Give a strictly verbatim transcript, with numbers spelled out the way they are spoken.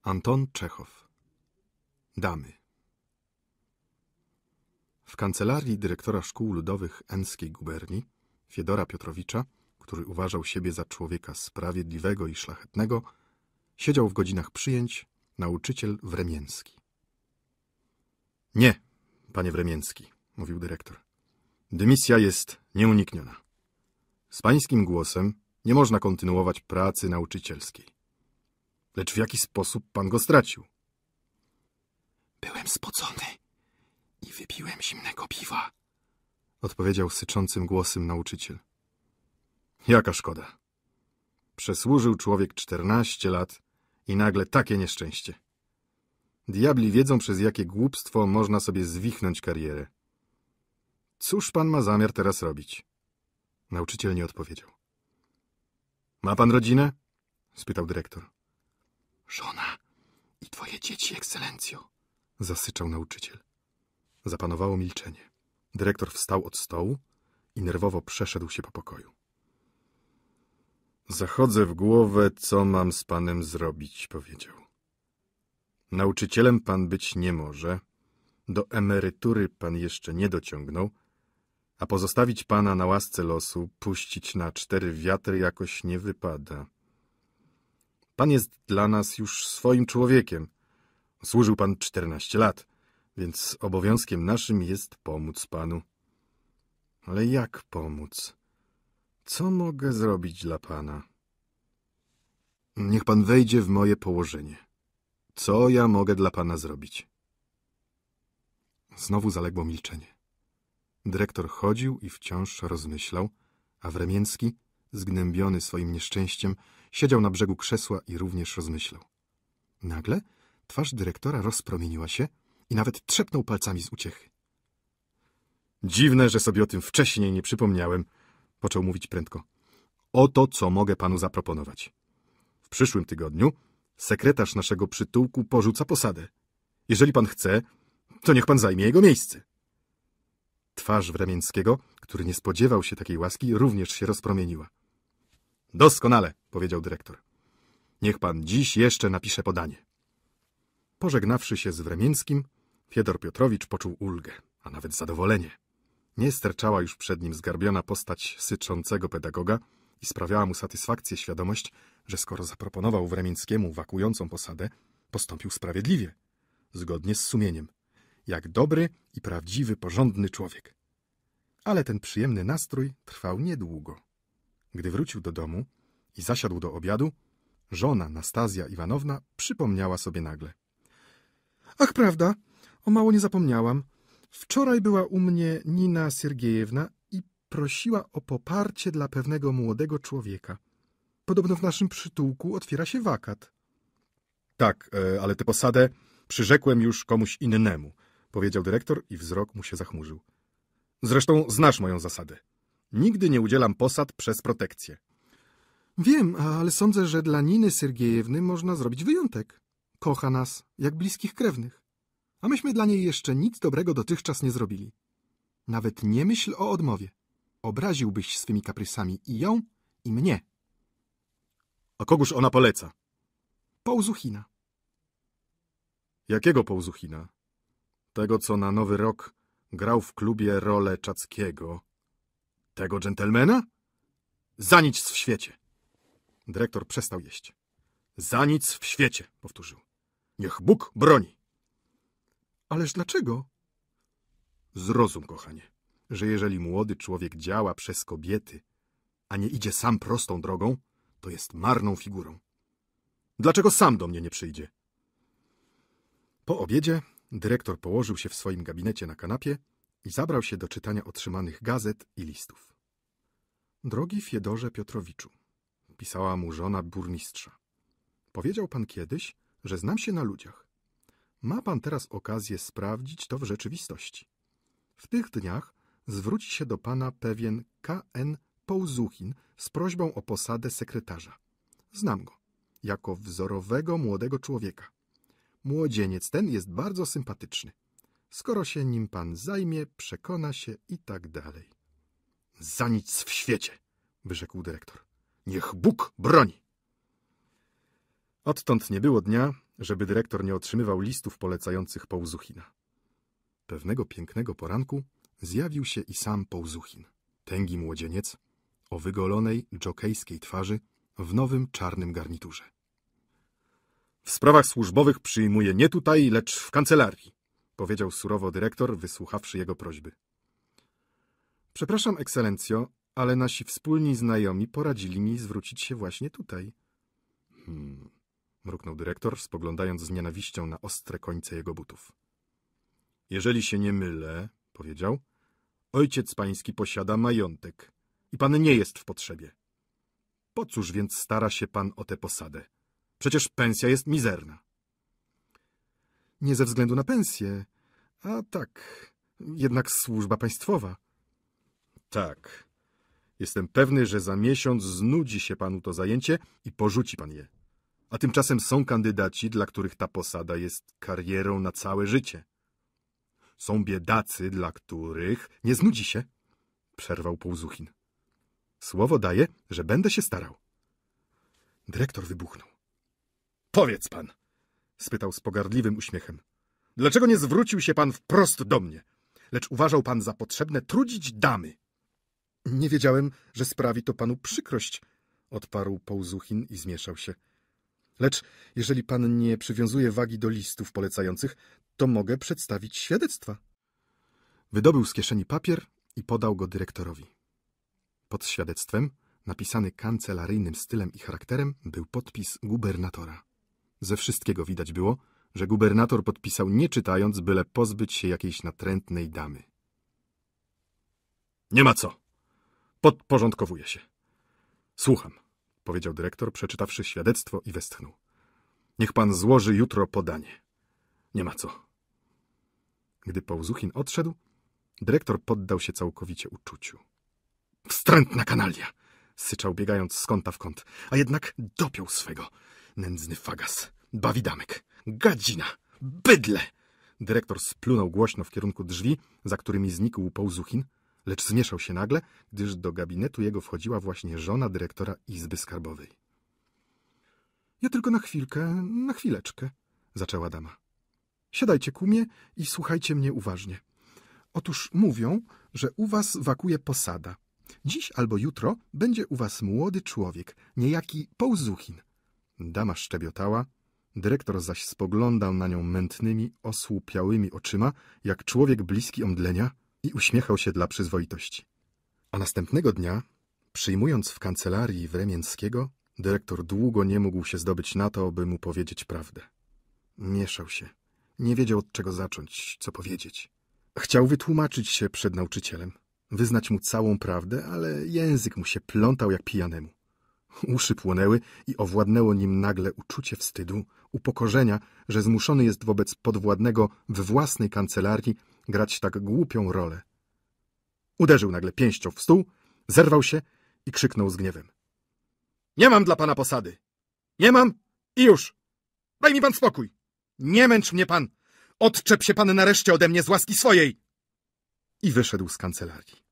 Anton Czechow. Damy. W kancelarii dyrektora szkół ludowych Enskiej guberni, Fiedora Piotrowicza, który uważał siebie za człowieka sprawiedliwego i szlachetnego, siedział w godzinach przyjęć nauczyciel Wremięski. Nie, panie Wremięski, mówił dyrektor. Dymisja jest nieunikniona. Z pańskim głosem nie można kontynuować pracy nauczycielskiej. Lecz w jaki sposób pan go stracił? Byłem spocony i wypiłem zimnego piwa, odpowiedział syczącym głosem nauczyciel. Jaka szkoda. Przesłużył człowiek czternaście lat i nagle takie nieszczęście. Diabli wiedzą, przez jakie głupstwo można sobie zwichnąć karierę. Cóż pan ma zamiar teraz robić? Nauczyciel nie odpowiedział. Ma pan rodzinę? Spytał dyrektor. Żona i twoje dzieci, ekscelencjo, zasyczał nauczyciel. Zapanowało milczenie. Dyrektor wstał od stołu i nerwowo przeszedł się po pokoju. Zachodzę w głowę, co mam z panem zrobić, powiedział. Nauczycielem pan być nie może, do emerytury pan jeszcze nie dociągnął, a pozostawić pana na łasce losu, puścić na cztery wiatry jakoś nie wypada. Pan jest dla nas już swoim człowiekiem. Służył pan czternaście lat, więc obowiązkiem naszym jest pomóc panu. Ale jak pomóc? Co mogę zrobić dla pana? Niech pan wejdzie w moje położenie. Co ja mogę dla pana zrobić? Znowu zaległo milczenie. Dyrektor chodził i wciąż rozmyślał, a Wremięski, zgnębiony swoim nieszczęściem, siedział na brzegu krzesła i również rozmyślał. Nagle twarz dyrektora rozpromieniła się i nawet trzepnął palcami z uciechy. Dziwne, że sobie o tym wcześniej nie przypomniałem, począł mówić prędko. Oto, co mogę panu zaproponować. W przyszłym tygodniu sekretarz naszego przytułku porzuca posadę. Jeżeli pan chce, to niech pan zajmie jego miejsce. Twarz Wremięskiego, który nie spodziewał się takiej łaski, również się rozpromieniła. Doskonale, powiedział dyrektor. Niech pan dziś jeszcze napisze podanie. Pożegnawszy się z Wremięskim, Fiedor Piotrowicz poczuł ulgę, a nawet zadowolenie. Nie sterczała już przed nim zgarbiona postać syczącego pedagoga i sprawiała mu satysfakcję świadomość, że skoro zaproponował Wremięckiemu wakującą posadę, postąpił sprawiedliwie, zgodnie z sumieniem, jak dobry i prawdziwy, porządny człowiek. Ale ten przyjemny nastrój trwał niedługo. Gdy wrócił do domu i zasiadł do obiadu, żona Nastazja Iwanowna przypomniała sobie nagle. Ach, prawda, o mało nie zapomniałam. Wczoraj była u mnie Nina Siergiejewna i prosiła o poparcie dla pewnego młodego człowieka. Podobno w naszym przytułku otwiera się wakat. Tak, ale tę posadę przyrzekłem już komuś innemu, powiedział dyrektor i wzrok mu się zachmurzył. Zresztą znasz moją zasadę. Nigdy nie udzielam posad przez protekcję. Wiem, ale sądzę, że dla Niny Siergiejewny można zrobić wyjątek. Kocha nas, jak bliskich krewnych. A myśmy dla niej jeszcze nic dobrego dotychczas nie zrobili. Nawet nie myśl o odmowie. Obraziłbyś swymi kaprysami i ją, i mnie. A kogóż ona poleca? Połzuchina. Jakiego Połzuchina? Tego, co na Nowy Rok grał w klubie rolę Czackiego. Tego dżentelmena? Za nic w świecie. Dyrektor przestał jeść. Za nic w świecie, powtórzył. Niech Bóg broni. Ależ dlaczego? Zrozum, kochanie, że jeżeli młody człowiek działa przez kobiety, a nie idzie sam prostą drogą, to jest marną figurą. Dlaczego sam do mnie nie przyjdzie? Po obiedzie dyrektor położył się w swoim gabinecie na kanapie i zabrał się do czytania otrzymanych gazet i listów. Drogi Fiedorze Piotrowiczu, pisała mu żona burmistrza. Powiedział pan kiedyś, że znam się na ludziach. Ma pan teraz okazję sprawdzić to w rzeczywistości. W tych dniach zwróci się do pana pewien K N Połzuchin z prośbą o posadę sekretarza. Znam go, jako wzorowego młodego człowieka. Młodzieniec ten jest bardzo sympatyczny. Skoro się nim pan zajmie, przekona się i tak dalej. Za nic w świecie, wyrzekł dyrektor. Niech Bóg broni. Odtąd nie było dnia, żeby dyrektor nie otrzymywał listów polecających Połzuchina. Pewnego pięknego poranku zjawił się i sam Połzuchin, tęgi młodzieniec, o wygolonej, dżokejskiej twarzy, w nowym czarnym garniturze. W sprawach służbowych przyjmuje nie tutaj, lecz w kancelarii, powiedział surowo dyrektor, wysłuchawszy jego prośby. Przepraszam, ekscelencjo, ale nasi wspólni znajomi poradzili mi zwrócić się właśnie tutaj. Hmm, mruknął dyrektor, spoglądając z nienawiścią na ostre końce jego butów. Jeżeli się nie mylę, powiedział, ojciec pański posiada majątek i pan nie jest w potrzebie. Po cóż więc stara się pan o tę posadę? Przecież pensja jest mizerna. Nie ze względu na pensję, a tak, jednak służba państwowa. Tak, jestem pewny, że za miesiąc znudzi się panu to zajęcie i porzuci pan je. A tymczasem są kandydaci, dla których ta posada jest karierą na całe życie. Są biedacy, dla których nie znudzi się, przerwał Połzuchin. Słowo daję, że będę się starał. Dyrektor wybuchnął. Powiedz pan, spytał z pogardliwym uśmiechem, dlaczego nie zwrócił się pan wprost do mnie, lecz uważał pan za potrzebne trudzić damy? Nie wiedziałem, że sprawi to panu przykrość, odparł Połzuchin i zmieszał się. Lecz jeżeli pan nie przywiązuje wagi do listów polecających, to mogę przedstawić świadectwa. Wydobył z kieszeni papier i podał go dyrektorowi. Pod świadectwem, napisany kancelaryjnym stylem i charakterem, był podpis gubernatora. Ze wszystkiego widać było, że gubernator podpisał nie czytając, byle pozbyć się jakiejś natrętnej damy. Nie ma co. Podporządkowuję się. Słucham, powiedział dyrektor, przeczytawszy świadectwo i westchnął. Niech pan złoży jutro podanie. Nie ma co. Gdy Połzuchin odszedł, dyrektor poddał się całkowicie uczuciu. Wstrętna kanalia! Syczał, biegając z kąta w kąt, a jednak dopiął swego. Nędzny fagas, bawidamek, gadzina, bydlę! Dyrektor splunął głośno w kierunku drzwi, za którymi znikł Połzuchin, lecz zmieszał się nagle, gdyż do gabinetu jego wchodziła właśnie żona dyrektora Izby Skarbowej. Ja tylko na chwilkę, na chwileczkę, zaczęła dama. Siadajcie ku mnie i słuchajcie mnie uważnie. Otóż mówią, że u was wakuje posada. Dziś albo jutro będzie u was młody człowiek, niejaki Połzuchin. Dama szczebiotała, dyrektor zaś spoglądał na nią mętnymi, osłupiałymi oczyma, jak człowiek bliski omdlenia, i uśmiechał się dla przyzwoitości. A następnego dnia, przyjmując w kancelarii Wremięckiego, dyrektor długo nie mógł się zdobyć na to, by mu powiedzieć prawdę. Mieszał się. Nie wiedział, od czego zacząć, co powiedzieć. Chciał wytłumaczyć się przed nauczycielem, wyznać mu całą prawdę, ale język mu się plątał jak pijanemu. Uszy płonęły i owładnęło nim nagle uczucie wstydu, upokorzenia, że zmuszony jest wobec podwładnego w własnej kancelarii grać tak głupią rolę. Uderzył nagle pięścią w stół, zerwał się i krzyknął z gniewem. Nie mam dla pana posady! Nie mam i już! Daj mi pan spokój! Nie męcz mnie pan! Odczep się pan nareszcie ode mnie z łaski swojej! I wyszedł z kancelarii.